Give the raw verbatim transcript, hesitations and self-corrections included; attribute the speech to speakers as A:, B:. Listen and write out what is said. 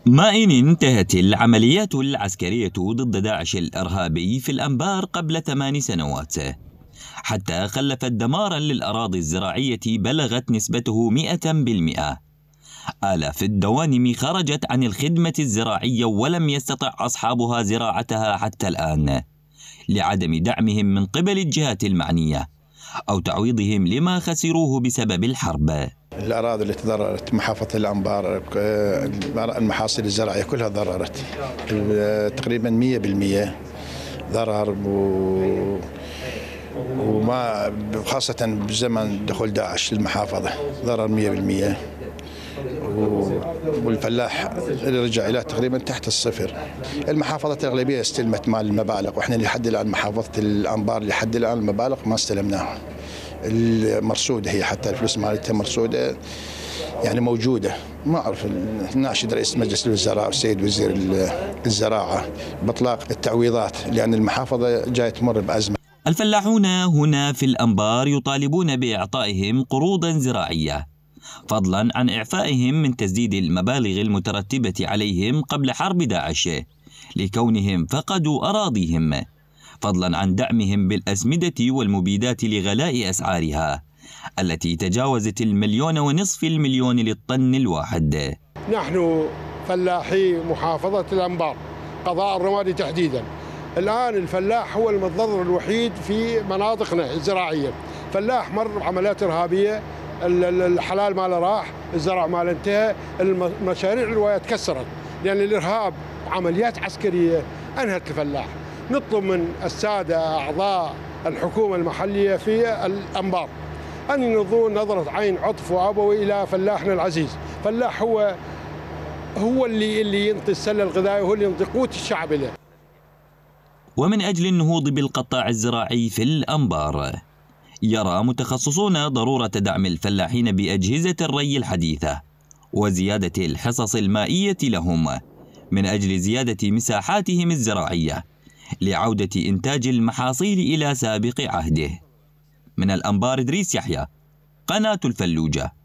A: ما إن انتهت العمليات العسكرية ضد داعش الإرهابي في الأنبار قبل ثمان سنوات، حتى خلفت دمارا للأراضي الزراعية بلغت نسبته مئة بالمئة. آلاف الدوانم خرجت عن الخدمة الزراعية ولم يستطع أصحابها زراعتها حتى الآن، لعدم دعمهم من قبل الجهات المعنية أو تعويضهم لما خسروه بسبب الحرب.
B: الأراضي اللي تضررت محافظة الأنبار، المحاصيل الزراعية كلها ضررت تقريبا مئة بالمئة ضرر، و... وما خاصة بزمن دخول داعش للمحافظة ضرر مئة بالمئة، والفلاح اللي رجع إلى تقريبا تحت الصفر. المحافظة الأغلبية استلمت مال المبالغ، وإحنا لحد الآن محافظة الأنبار لحد الآن المبالغ ما استلمناها. المرصودة هي حتى الفلوس مالتها مرصودة يعني موجودة. ما أعرف، ناشد رئيس مجلس الوزراء والسيد وزير الزراعة بإطلاق التعويضات، لأن المحافظة جاية تمر بأزمة.
A: الفلاحون هنا في الأنبار يطالبون بإعطائهم قروضا زراعية، فضلا عن إعفائهم من تسديد المبالغ المترتبة عليهم قبل حرب داعش لكونهم فقدوا أراضيهم، فضلا عن دعمهم بالأسمدة والمبيدات لغلاء أسعارها التي تجاوزت المليون ونصف المليون للطن الواحد.
C: نحن فلاحي محافظة الأنبار قضاء الرمادي تحديدا، الآن الفلاح هو المتضرر الوحيد في مناطقنا الزراعية. فلاح مر بعمليات إرهابية، الحلال ماله راح، الزرع ماله انتهى، المشاريع الرواية تكسرت لأن الإرهاب عمليات عسكرية أنهت الفلاح. نطلب من السادة أعضاء الحكومة المحلية في الأنبار أن ينظروا نظرة عين عطف وأبوي إلى فلاحنا العزيز. فلاح هو هو اللي اللي ينطي السلة الغذائية وهو اللي ينطي قوت الشعب له.
A: ومن أجل النهوض بالقطاع الزراعي في الأنبار، يرى متخصصون ضرورة دعم الفلاحين بأجهزة الري الحديثة وزيادة الحصص المائية لهم من أجل زيادة مساحاتهم الزراعية لعودة إنتاج المحاصيل إلى سابق عهده. من الأنبار إدريس يحيى، قناة الفلوجة.